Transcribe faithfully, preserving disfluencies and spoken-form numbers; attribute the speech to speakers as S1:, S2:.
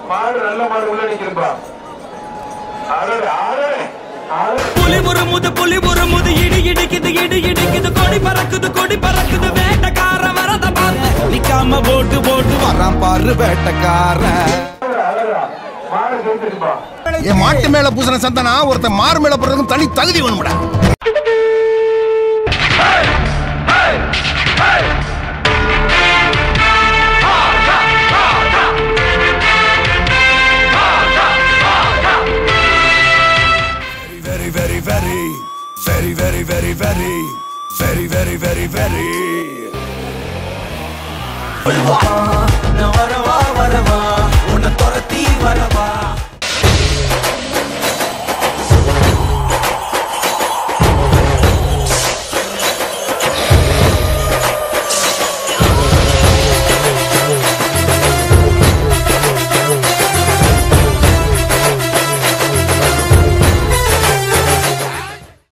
S1: மாடு நல்ல மாடு உள்ள நிக்கிறப்பா. ஆறு ஆறு
S2: புலி முறுமுது புலி முறுமுது இடி இடிக்குது இடி இடிக்குது கொடி பறக்குது கொடி பறக்குது வேட்டக்கார வரத பார்த்து நிக்காம போட்டு போட்டு வரான் பாரு வேட்டக்கார.
S1: மாடு கேட்டுப்பா.
S3: என் மாட்டு மேல பூசண சந்தனா ஒருத்தன் மாறு மேல போறதுக்கு தனி தகுதி வேணும்டா.
S2: Very, very, very, very, very, very, very, very, very, very. Varava, na varava, varava, una torati varava.